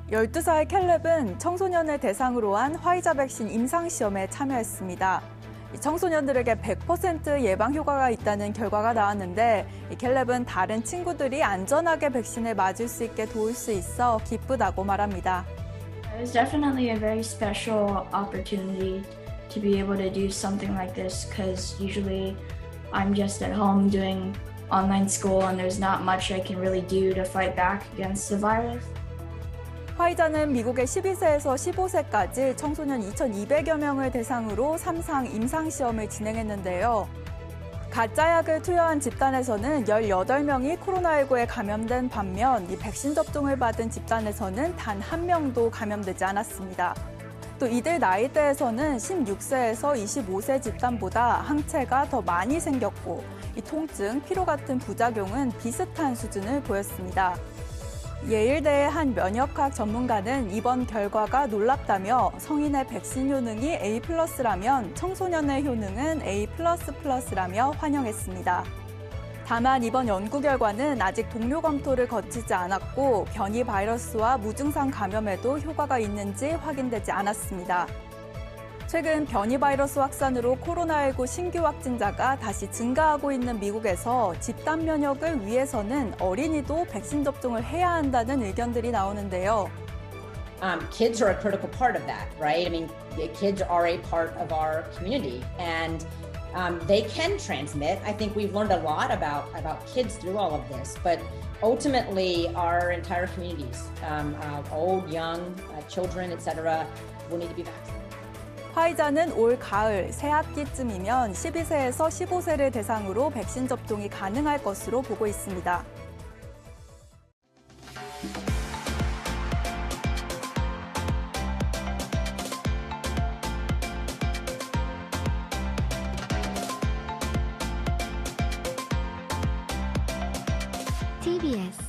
12살 캘렙은 청소년을 대상으로 한 화이자 백신 임상시험에 참여했습니다. 청소년들에게 100% 예방 효과가 있다는 결과가 나왔는데 캘렙은 다른 친구들이 안전하게 백신을 맞을 수 있게 도울 수 있어 기쁘다고 말합니다. It was definitely a very special opportunity to be able to do something like this because usually I'm just at home doing online school and there's not much I can really do to fight back against the virus. 화이자는 미국의 12세에서 15세까지 청소년 2,200여 명을 대상으로 3상 임상시험을 진행했는데요. 가짜약을 투여한 집단에서는 18명이 코로나19에 감염된 반면 이 백신 접종을 받은 집단에서는 단 1명도 감염되지 않았습니다. 또 이들 나이대에서는 16세에서 25세 집단보다 항체가 더 많이 생겼고 이 통증, 피로 같은 부작용은 비슷한 수준을 보였습니다. 예일대의 한 면역학 전문가는 이번 결과가 놀랍다며 성인의 백신 효능이 A+라면 청소년의 효능은 A++라며 환영했습니다. 다만 이번 연구 결과는 아직 동료 검토를 거치지 않았고 변이 바이러스와 무증상 감염에도 효과가 있는지 확인되지 않았습니다. 최근 변이 바이러스 확산으로 코로나19 신규 확진자가 다시 증가하고 있는 미국에서 집단 면역을 위해서는 어린이도 백신 접종을 해야 한다는 의견들이 나오는데요. Kids are a critical part of that, right? I mean, kids are a part of our community and they can transmit. I think we've learned a lot about kids through all of this, but ultimately our entire communities, old, young, children, etc., will need to be vaccinated. 화이자는 올 가을 새 학기쯤이면 12세에서 15세를 대상으로 백신 접종이 가능할 것으로 보고 있습니다. TBS